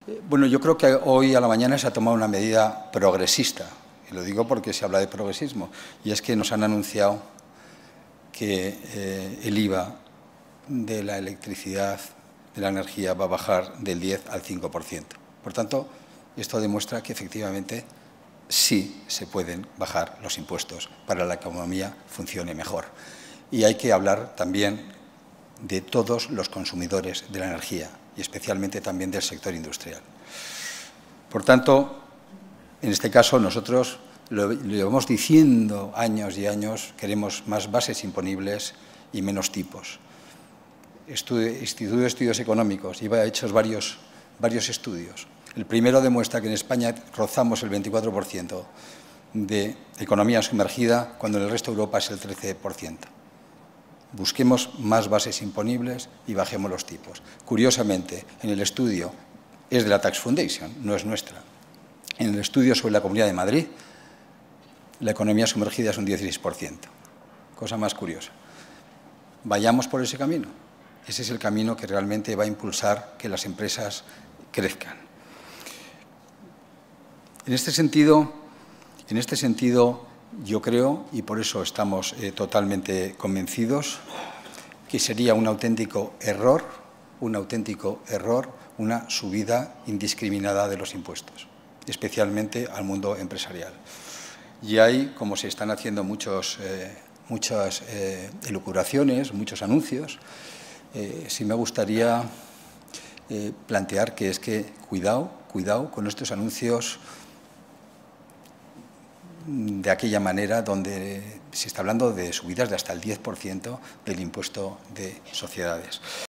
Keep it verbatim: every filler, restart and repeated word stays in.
Bueno, yo creo que hoy a la mañana se ha tomado una medida progresista, y lo digo porque se habla de progresismo, y es que nos han anunciado que eh, el I V A de la electricidad, de la energía, va a bajar del diez al cinco por ciento. Por tanto, esto demuestra que efectivamente sí se pueden bajar los impuestos para que la economía funcione mejor. Y hay que hablar también de todos los consumidores de la energía y especialmente también del sector industrial. Por tanto, en este caso nosotros lo, lo llevamos diciendo años y años, queremos más bases imponibles y menos tipos. Estudio, Instituto de Estudios Económicos lleva hechos varios, varios estudios. El primero demuestra que en España rozamos el veinticuatro por ciento de economía sumergida, cuando en el resto de Europa es el trece por ciento. Busquemos más bases imponibles y bajemos los tipos. Curiosamente, en el estudio es de la Tax Foundation, no es nuestra. En el estudio sobre la Comunidad de Madrid, la economía sumergida es un dieciséis por ciento. Cosa más curiosa. Vayamos por ese camino. Ese es el camino que realmente va a impulsar que las empresas crezcan. En este sentido, en este sentido yo creo, y por eso estamos eh, totalmente convencidos, que sería un auténtico error, un auténtico error, una subida indiscriminada de los impuestos, especialmente al mundo empresarial. Y hay, como se están haciendo muchos, eh, muchas eh, elucubraciones, muchos anuncios, eh, sí me gustaría eh, plantear que es que cuidado, cuidado con estos anuncios de aquella manera donde se está hablando de subidas de hasta el diez por ciento del impuesto de sociedades.